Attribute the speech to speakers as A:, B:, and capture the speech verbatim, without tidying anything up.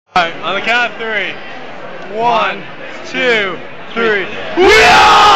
A: Alright, on the count of three. One, two, three. Yeah!